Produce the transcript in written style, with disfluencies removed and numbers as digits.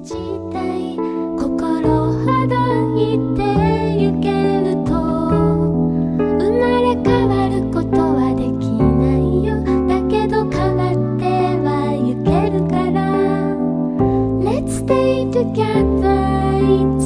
たい心ほどいてゆけると生まれ変わることはできないよ。だけど変わってはゆけるから Let's stay together